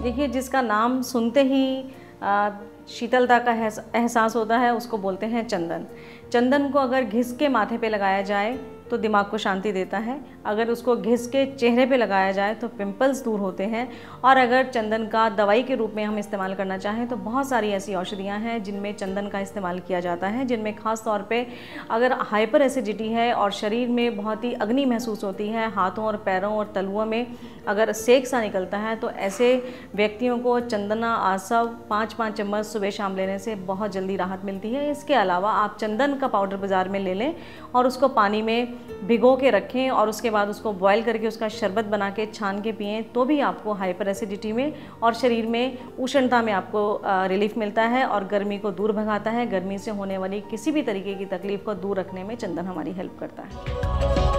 देखिए, जिसका नाम सुनते ही शीतलता का एहसास होता है उसको बोलते हैं चंदन। चंदन को अगर घिस के माथे पे लगाया जाए तो दिमाग को शांति देता है, अगर उसको घिस के चेहरे पे लगाया जाए तो पिंपल्स दूर होते हैं, और अगर चंदन का दवाई के रूप में हम इस्तेमाल करना चाहें तो बहुत सारी ऐसी औषधियाँ हैं जिनमें चंदन का इस्तेमाल किया जाता है, जिनमें ख़ास तौर पे अगर हाइपर एसिडिटी है और शरीर में बहुत ही अग्नि महसूस होती है, हाथों और पैरों और तलुओं में अगर सेक सा निकलता है, तो ऐसे व्यक्तियों को चंदना आसव 5-5 चम्मच सुबह शाम लेने से बहुत जल्दी राहत मिलती है। इसके अलावा आप चंदन का पाउडर बाज़ार में ले लें और उसको पानी में भिगो के रखें और उसके बाद उसको बॉयल करके उसका शरबत बना के छान के पिएं, तो भी आपको हाइपर एसिडिटी में और शरीर में उष्णता में आपको रिलीफ मिलता है और गर्मी को दूर भगाता है। गर्मी से होने वाली किसी भी तरीके की तकलीफ़ को दूर रखने में चंदन हमारी हेल्प करता है।